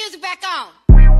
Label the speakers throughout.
Speaker 1: music back on.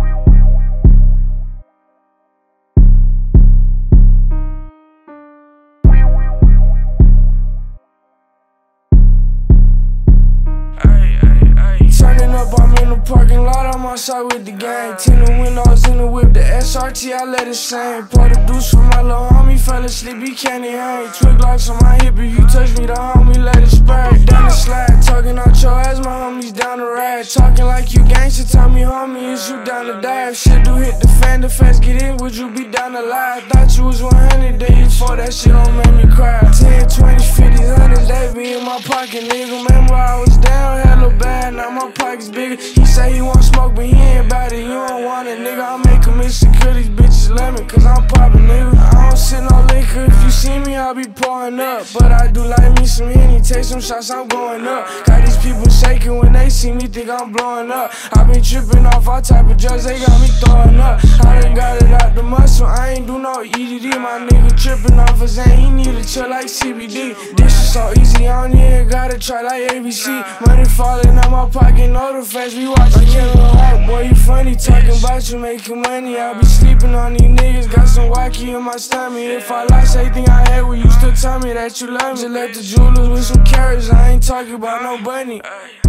Speaker 2: Turning up, I'm in the parking lot, I'm outside with the gang. Tinted windows in the whip, the SRT, I let it sing. Pour the deuce for my little homie, fell asleep, he can't hang. Twig locks on my hip, if you touch me, the homie, let it spray. Down the slide, talking out your ass, my homies down the ride. Talking like you gangsta, tell me homie, is you down to dive? Shit do hit the fan, the fence get in, would you be down to lie? Thought you was 100 days before, that shit don't make me cry. 10, 20, 50, 100, they be in my pocket, nigga. Remember I was down, hella bad, now my pocket's bigger. He say he want smoke, but he ain't about it, you don't want it, nigga. I make him insecure, these bitches love me, cause I'm poppin', nigga. I don't sit no liquor, if you see me, I'll be pouring up. But I do like me some Henny, take some shots, I'm going up. Got these people shaking when they see me, think I'm blowing up. I been tripping off all type of drugs, they got me throwing up. I done got it out the muscle, I ain't do no EDD. My nigga tripping off a Zane, he need a chill like CBD. This is so easy, I don't even gotta try like ABC. Money falling out my pocket, know the facts, we watchin'. Boy, you funny, talking about you making money. I be sleeping on these niggas, got some wacky in my stomach. If I lost everything I had, will you still tell me that you love me? Just let the jewelers with some carrots, I ain't talking about no bunny.